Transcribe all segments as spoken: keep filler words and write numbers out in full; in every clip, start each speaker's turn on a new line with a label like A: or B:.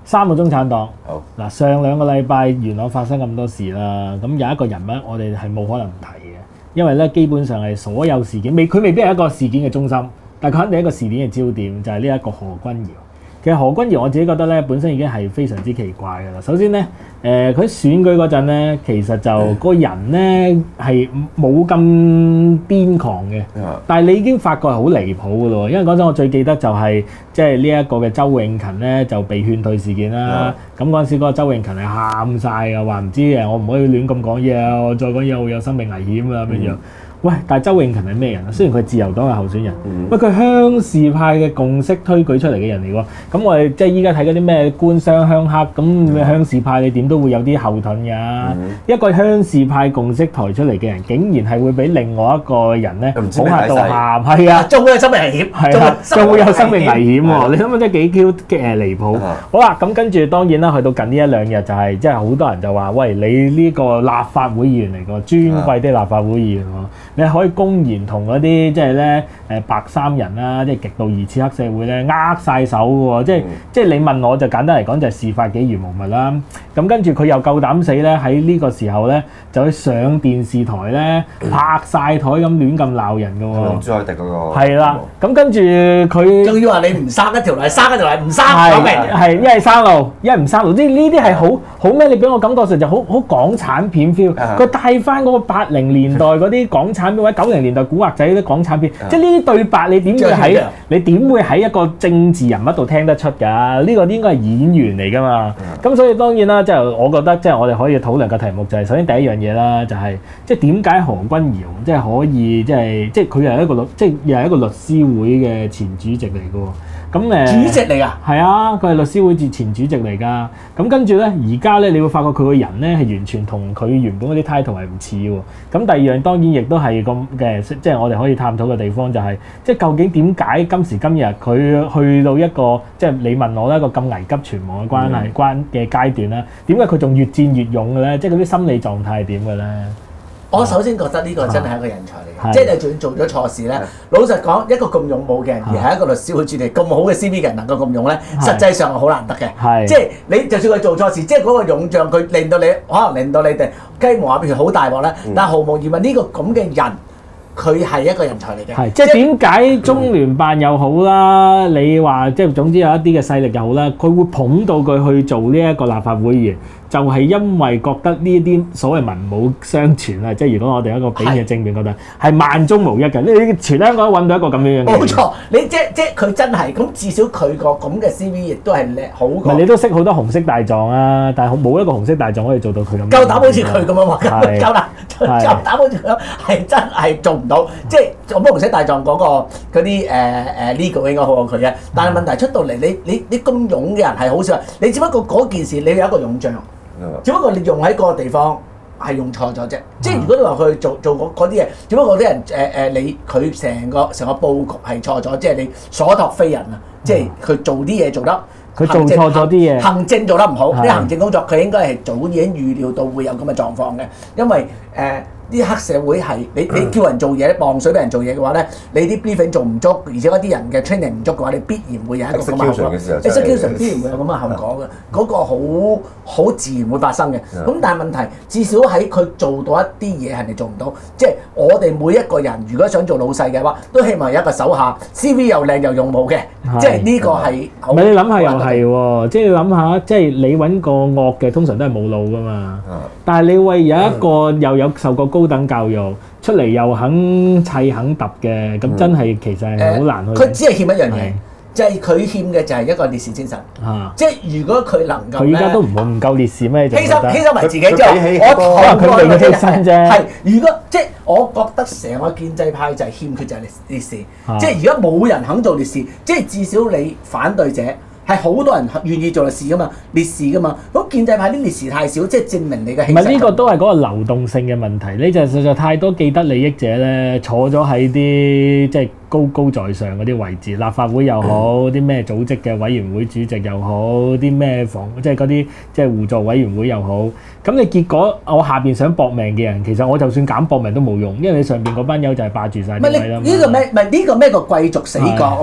A: 三個中產黨。
B: 好
A: 嗱，上兩個禮拜元朗發生咁多事啦，咁有一個人物我哋係冇可能唔提嘅，因為咧基本上係所有事件未，佢未必係一個事件嘅中心，但佢肯定係一個事件嘅焦點，就係呢一個何君堯。其實何君堯我自己覺得咧，本身已經係非常之奇怪㗎啦。首先咧，誒佢選舉嗰陣咧，其實就個人咧係冇咁癲狂嘅，但係你已經發覺係好離譜㗎咯。因為嗰陣我最記得就係即係呢一個嘅周永勤咧就被勸退事件啦。咁嗰陣時嗰個周永勤係喊晒㗎，話唔知誒我唔可以亂咁講嘢啊，我再講嘢會有生命危險啊咁樣。喂，但係周永勤係咩人啊？雖然佢係自由黨嘅候選人，
B: 嗯、
A: 喂佢鄉事派嘅共識推舉出嚟嘅人嚟喎。咁我哋即係依家睇嗰啲咩官商鄉黑，咁咩鄉事派你點都會有啲後盾㗎。嗯、一個鄉事派共識抬出嚟嘅人，竟然係會俾另外一個人咧恐嚇到喊，係啊，
C: 仲會有生命危險，
A: 係啊，仲會有生命危險喎。你諗下真係幾 Q 嘅離譜。
B: 嗯、
A: 好啦，咁跟住當然啦，去到近呢一兩日就係即係好多人就話：喂，你呢個立法會議員嚟個尊貴的立法會議員喎。你可以公然同嗰啲即係咧誒白衫人啦，即係極度疑似黑社會咧握晒手喎，即係、嗯、即係你問我就簡單嚟講就係事發幾如無物啦。咁跟住佢又夠膽死咧喺呢個時候咧就去上電視台咧拍晒台咁亂咁鬧人㗎喎。
B: 朱凱廸嗰個
A: 係啦，咁跟住佢
C: 仲要話你唔生一條例，生一條例唔生，
A: 係
C: 明
A: 係一係生路，一係唔生路。呢呢啲係好好咩？你俾我感覺上就好好港產片 feel。佢帶翻嗰個八零年代嗰啲港產片或者九零年代古惑仔嗰啲港產片，即係呢啲對白你點會喺你點會喺一個政治人物度聽得出㗎？呢個應該係演員嚟㗎嘛。咁所以當然啦，即係我覺得即係我哋可以討論嘅題目就係首先第一樣嘢啦，就係即係點解何君堯即係可以即係即係佢又係一個律即係又係一個律師會嘅前主席嚟㗎喎。咁誒
C: 主席嚟㗎？
A: 係啊，佢係律師會前主席嚟㗎。咁跟住咧，而家咧，你會發覺佢個人咧係完全同佢原本嗰啲 title 係唔似喎。咁第二樣當然亦都係咁嘅，即係我哋可以探討嘅地方就係，即係究竟點解今時今日佢去到一個即係你問我咧一個咁危急存亡嘅關係關嘅階段咧，點解佢仲越戰越勇嘅咧？即係嗰啲心理狀態係點嘅咧？
C: 我首先覺得呢個真係一個人才嚟嘅，
A: 啊、
C: 即係你仲做咗錯事咧。老實講，一個咁勇武嘅人，而係一個律師會主席咁好嘅 C V 嘅人，能夠咁勇咧，實際上係好難得嘅。即係你就算佢做錯事，即係嗰個勇將，佢令到你可能令到你哋雞毛鴨血好大鑊咧。嗯、但係毫無疑問，呢、這個咁嘅人，佢係一個人才嚟嘅。
A: 係即係點解中聯辦又好啦？你話即係總之有一啲嘅勢力又好啦，佢會捧到佢去做呢一個立法會議員。就係因為覺得呢啲所謂文武雙全啊，即係如果我哋一個比嘅正面覺得係萬中無一嘅，你全香港揾到一個咁樣嘅。
C: 冇錯，你即即佢真係咁，至少佢個咁嘅 C V 亦都係叻好過。
A: 你都識好多紅色大狀啊，但係冇一個紅色大狀可以做到佢咁。
C: 夠膽好似佢咁樣話，夠膽夠膽好似佢係真係做唔到。即係做乜紅色大狀嗰個嗰啲誒誒 legal 應該好過佢嘅，但係問題出到嚟，你你你咁勇嘅人係好少，你只不過嗰件事你有一個勇將。只不過你用喺嗰個地方係用錯咗啫，即係如果你話去做做嗰啲嘢，只不過啲人誒誒、呃、你佢成個成個佈局係錯咗，即係你所託非人啊！即係佢做啲嘢做得
A: 佢做錯咗啲嘢，
C: 行政做得唔好，啲行政工作佢應該係早已經預料到會有咁嘅狀況嘅，因為誒。呃啲黑社會係你你叫人做嘢，望水俾人做嘢嘅話咧，你啲 briefing 做唔足，而且嗰啲人嘅 training 唔足嘅話，你必然會有一個咁嘅後果。execution 必然會有咁嘅後果嘅，嗰個好好自然會發生嘅。咁但係問題，至少喺佢做到一啲嘢係你做唔到，即係我哋每一個人如果想做老細嘅話，都希望有一個手下 C V 又靚又勇武嘅，即係呢個係。
A: 唔係你諗下又係喎，即係你諗下，即係你揾個惡嘅，通常都係冇腦噶嘛。但係你為有一個又有受過高等教育出嚟又肯砌肯揼嘅，咁真係其實係好難去。
C: 佢只係欠一樣嘢，就係佢欠嘅就係一個烈士精神。即係如果佢能夠
A: 佢依家都唔會唔夠烈士咩？
C: 犧牲犧牲埋自己之後，我
A: 可能佢未犧牲啫。
C: 係如果即係我覺得成個建制派就係欠缺就係烈士。即係如果冇人肯做烈士，即係至少你反對者。係好多人願意做烈士噶嘛，烈士噶嘛。咁建制派啲烈士太少，即係證明你嘅犧牲。唔係呢個都係嗰個流動性嘅問題。你就實在太多既得利益者咧，坐咗喺啲即係高高在上嗰啲位置，立法會又好，啲咩組織嘅委員會主席又好，啲咩房即係嗰啲即係互助委員會又好。咁你結果我下邊想搏命嘅人，其實我就算揀搏命都冇用，因為你上邊嗰班友就係霸住晒啲位啦。 呢個咩？唔係呢個咩個貴族死角啊嘛？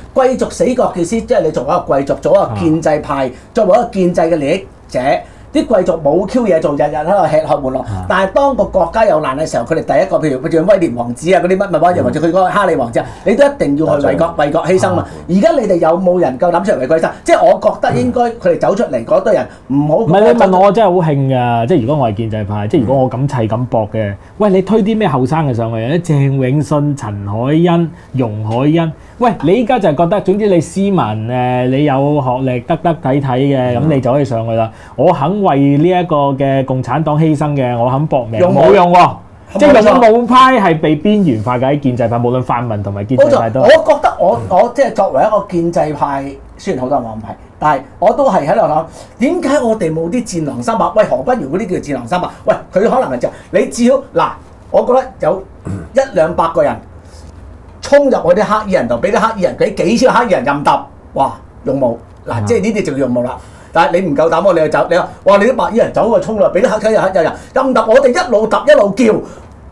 C: 貴族死國嘅意思，即係你作為一個貴族，做一個建制派，作為一個建制嘅利益者。啲貴族冇 Q 嘢做，日日喺度吃喝玩樂。但係當個國家有難嘅時候，佢哋第一個譬如譬如威廉王子啊嗰啲乜乜乜，又或者佢嗰個哈利王子啊，你都一定要去為國為國犧牲嘛。而家你哋有冇人夠膽出嚟為國犧牲？即係我覺得應該佢哋走出嚟嗰堆人唔好。唔
A: 係你問我，我真係好興㗎。即係如果我係建制派，即係如果我咁砌咁搏嘅，喂你推啲咩後生嘅上去啊？鄭永信、陳凱欣、容海恩。喂，你依家就係覺得，總之你斯文誒，你有學歷，得得體體嘅，咁你就可以上去啦。我肯為呢一個嘅共產黨犧牲嘅，我肯搏命，冇用喎。即係勇武派係被邊緣化嘅喺建制派，無論泛民同埋建制派都。
C: 我覺得我我即係作為一個建制派，雖然好多人話唔係，但係我都係喺度諗，點解我哋冇啲戰狼三百？喂，何君堯嗰啲叫戰狼三百，喂佢可能係就你至少嗱，我覺得有一兩百個人。衝入我啲黑衣人度，俾啲黑衣人，俾幾千黑衣人任揼，哇！勇武嗱，即係呢啲就叫勇武啦。但係你唔夠膽喎，你就走，你話哇！你啲白衣人走過衝落，俾啲黑衣人黑人任揼，我哋一路揼一路叫。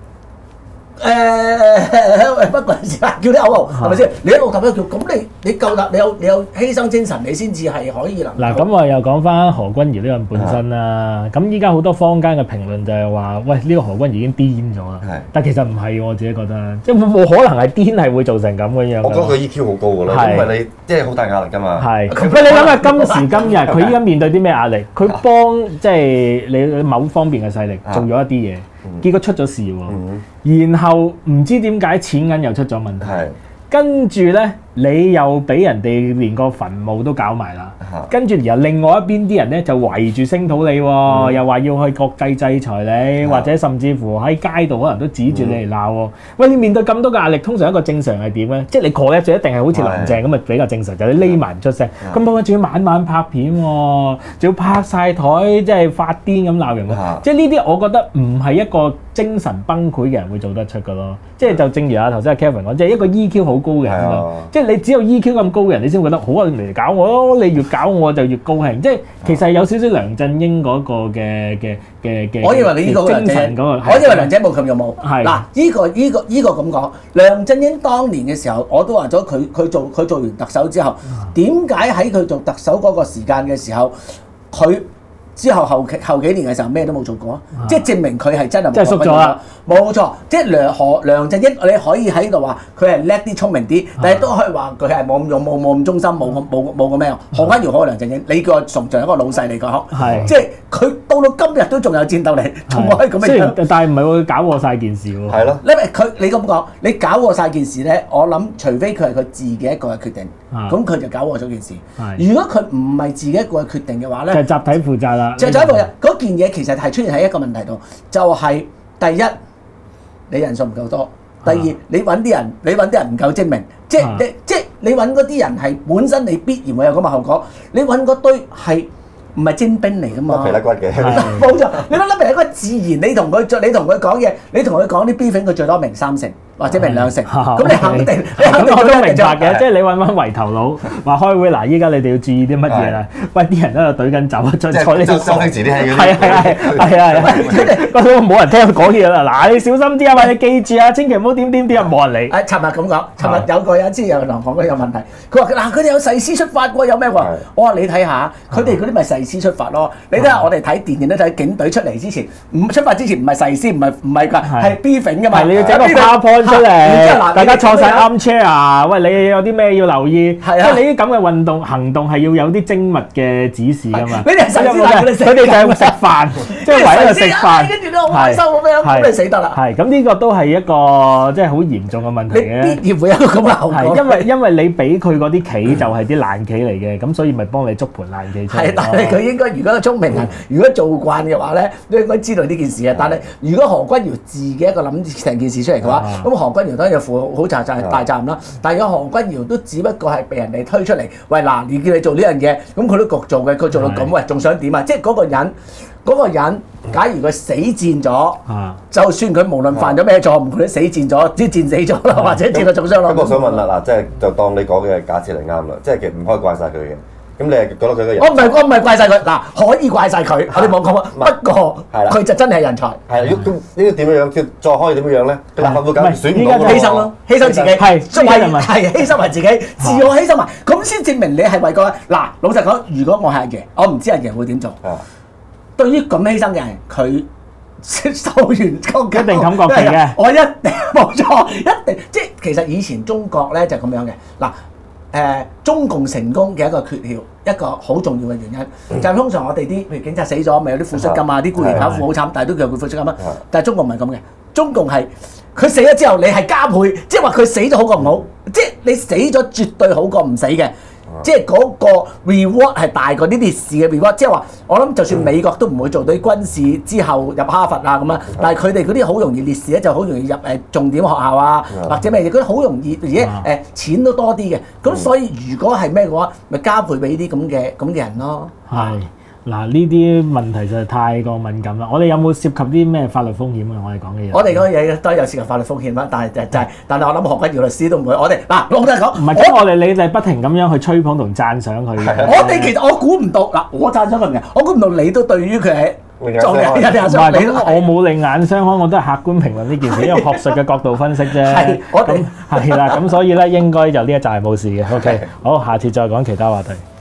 C: 誒不過時間叫啲口號係咪先？你一路揼一路叫，咁你你夠膽，你有你有犧牲精神，你先至係可以能。
A: 嗱，咁我又講翻何君堯呢個人本身啦。咁依家好多坊間嘅評論就係話，喂呢個何君堯已經癲咗啦。係，但其實唔係，我自己覺得，即係冇可能係癲係會造成咁嘅樣。
B: 我覺得佢 E Q 好高㗎啦，因為你即係好大壓力㗎嘛。係，
A: 喂你諗下今時今日佢依家面對啲咩壓力？佢幫即係你某方面嘅勢力做咗一啲嘢。結果出咗事喎，嗯、然後唔知點解錢銀又出咗問題，是跟住咧你又俾人哋連個墳墓都搞埋啦，是跟住然後另外一邊啲人咧就圍住聲討你喎，嗯、又話要去國際制裁你，是或者甚至乎喺街度可能都指住你嚟鬧喎。嗯、喂，你面對咁多嘅壓力，通常一個正常係點咧？即係你 collapse 就一定係好似林鄭咁啊，比較正常，就係、是、你匿埋唔出聲。咁不過仲要晚晚拍片喎，仲要拍晒台，即係發癲咁鬧人喎。是即係呢啲我覺得唔係一個精神崩潰嘅人會做得出㗎咯。即係就正如啊頭先阿 Kevin 講，即係一個 E Q 好高嘅人咯。即係你只有 E Q 咁高嘅人，你先會覺得好啊，你嚟搞我咯，你越搞我就越高興。即係其實有少少梁振英嗰個嘅嘅嘅嘅。我認為你呢個精神嗰個，
C: 我認為梁振英冇咁勇武。係嗱，依個依個依個咁講，梁振英當年嘅時候，我都話咗佢佢做佢做完特首之後，點解喺佢做特首嗰個時間嘅時候，佢之後後期後幾年嘅時候咩都冇做過，啊、即係證明佢係真係冇。即係縮咗啦，冇錯。即係梁何梁振英，你可以喺度話佢係叻啲、聰明啲，但係都可以話佢係冇咁勇、冇冇咁忠心、冇冇冇冇個咩啊？何君堯好過梁振英，你叫我從作為一個老細嚟講，係即係佢到到今日都仲有戰鬥力，仲可以咁樣。雖然
A: 但係唔係會搞禍晒件事喎。
C: 係咯，因為佢你咁講，你搞禍晒件事咧，我諗除非佢係佢自己一個嘅決定，咁佢就搞禍咗件事。如果佢唔係自己一個嘅決定嘅話咧，
A: 就集體負責啦。
C: 就就一個嗰件嘢其實係出現喺一個問題度，就係、是、第一你人數唔夠多，第二你揾啲人，你揾啲人唔夠精明，即係、啊、你即係你揾嗰啲人係本身你必然會有咁嘅後果，你揾嗰堆係唔係精兵嚟㗎嘛？
B: 皮甩骨嘅，
C: 冇錯，你諗諗係一個自然，你同佢你同佢講嘢，你同佢講啲 briefing，佢最多明三成。或者明兩成，咁你肯定，你肯定
A: 我都明白嘅，即係你揾翻圍頭佬話開會嗱，依家你哋要注意啲乜嘢啦？喂，啲人喺度懟緊酒，再坐呢度
B: 收聽遲啲係
A: 係係係係係，嗰度冇人聽佢講嘢啦。嗱，你小心啲啊，或者記住啊，千祈唔好點點點啊，冇人理。誒，尋日咁講，尋日有個人知有人講嗰有問題，佢話嗱，佢哋有誓師出發喎，有咩喎？我話你睇下，佢哋嗰啲咪誓師出發咯。你睇下我哋睇電影都睇警隊出嚟之前，唔出發之前唔係誓師，唔係唔係㗎，係 briefing 㗎嘛。你要整個 PowerPoint出嚟，大家坐晒啱 chair 啊！喂，你有啲咩要留意？即係你啲咁嘅運動行動係要有啲精密嘅指示㗎嘛？
C: 你哋實知佢哋食，
A: 佢哋就係食飯，即係為咗食飯。
C: 跟住都好開心咁樣，咁你死得啦！
A: 係咁呢個都係一個即係好嚴重嘅問題嘅。
C: 你必然會有一個咁嘅後果。
A: 係因為因為你俾佢嗰啲棋就係啲爛棋嚟嘅，咁所以咪幫你捉盤爛棋出嚟。
C: 係，但係佢應該如果聰明人，如果做慣嘅話咧，都應該知道呢件事嘅。但係如果何君堯自己一個諗成件事出嚟嘅話，咁何君堯當然要負好大責大責任啦。但係如果何君堯都只不過係被人哋推出嚟，喂嗱，你叫你做呢樣嘢，咁佢都焗做嘅，佢做到咁，喂，仲想點啊？即係嗰個人，嗰個人，假如佢死戰咗，就算佢無論犯咗咩錯誤，佢都死戰咗，即係戰死咗啦，或者戰到重傷咯。
B: 咁我想問啦，嗱，即係就當你講嘅假設嚟啱啦，即係其實唔可以怪晒佢嘅。 咁你係覺得佢個人？
C: 我唔係我唔係怪晒佢，嗱可以怪晒佢，我哋冇講啊。不過佢就真係人才。
B: 係啦，咁呢個點樣樣？叫再可以點樣樣咧？立法會咁選唔到
C: 犧牲咯，犧牲自己
A: 係
C: 為係犧牲埋自己，自我犧牲埋，咁先證明你係為個嗱。老實講，如果我係阿爺，我唔知阿爺會點做。對於咁犧牲嘅人，佢受完個
A: 一定感覺平嘅。
C: 我一定冇錯，一定即係其實以前中國咧就咁樣嘅嗱。誒、呃、中共成功嘅一個訣竅，一個好重要嘅原因，嗯、就係通常我哋啲譬如警察死咗，咪有啲撫恤金啊，啲僱員跑苦好慘，但係都叫佢撫恤金啊。但係中共唔係咁嘅，中共係佢死咗之後，你係加倍，即係話佢死咗好過唔好，即係你死咗絕對好過唔死嘅。即係嗰個 reward 係大過啲烈士嘅 reward，即係話我諗就算美國都唔會做到啲軍事之後入哈佛啊咁啊，但係佢哋嗰啲好容易烈士咧就好容易入誒重點學校啊，或者咩嘢，嗰啲好容易而且誒錢都多啲嘅，咁所以如果係咩嘅話，咪加倍俾啲咁嘅咁嘅人咯。
A: 係。嗱，呢啲問題就係太過敏感啦。我哋有冇涉及啲咩法律風險啊？我哋講嘅嘢，
C: 我哋講嘅嘢都有涉及法律風險啦。但係就就係，但係我諗何君堯律師都唔會。我哋嗱，老實講，
A: 唔係咁，我哋你哋不停咁樣去吹捧同讚賞佢。
C: 我哋其實我估唔到嗱，我讚賞佢嘅，我估唔到你都對於佢係做嘅有啲
A: 唔係咁，我冇另眼相看，我都係客觀評論呢件事，因為學術嘅角度分析啫。
C: 係，我哋
A: 係啦，咁所以咧應該就呢一集係冇事嘅。OK，好，下次再講其他話題。